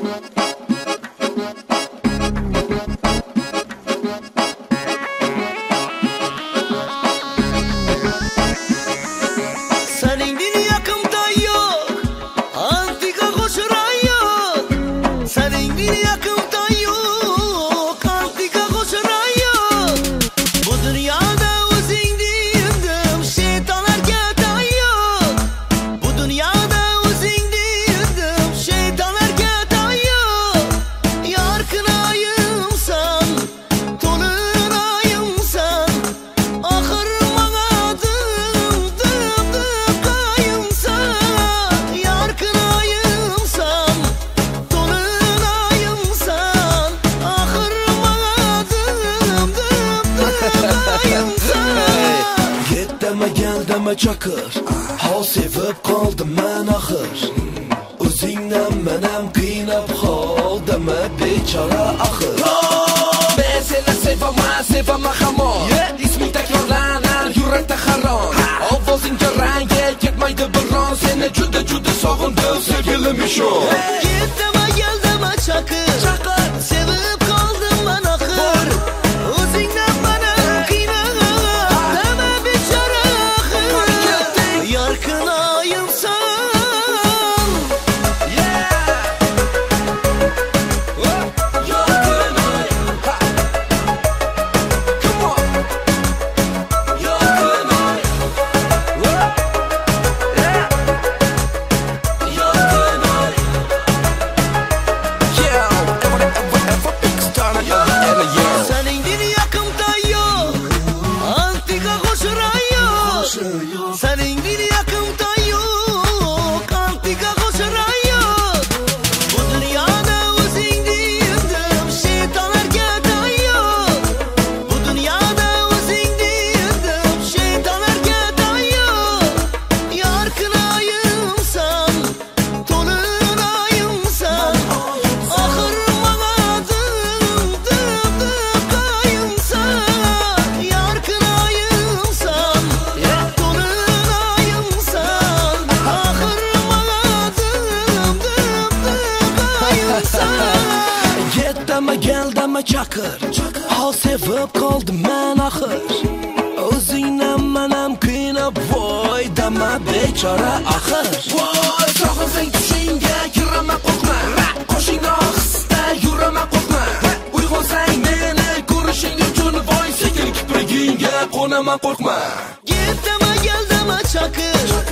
Geldeme çakır, hal sevip kaldım ben ahır. O'zingdan menam qiynab hol deme bechora ahir. Ben seni sevaman hamon. İsming takrorlanar yurakda harom. Ovozingga rangi ketmaydi biron. Seni juda sog'indim sevgilim ishon. Geldeme çakır, sevip kaldım ben ahır. O'zingdan menam qiynab deme bechora ahir. Yarqinayimsan. Senin bir yakımda yok, antika koşuran yok. Bu dünyada uzun değildim, şeytanlar yok. Bu dünyada uzun değildim, şeytanlar yok. Yarkınayımsan, tolunayımsan. Ahır bana dım kayımsan. Yarkınayımsan. Geldeme çakır, hal sevip kaldım ben ahır. O'zingdan menam qiynab voy deme bechora ahir. Voy sog'insang tushingga kiraman qo'rqma. Qo'shingda ohista yuraman qo'rqma. Uyg'onsang meni ko'rishing uchun voy sekin kiprigingga qo'naman qo'rqma. Geldeme çakır.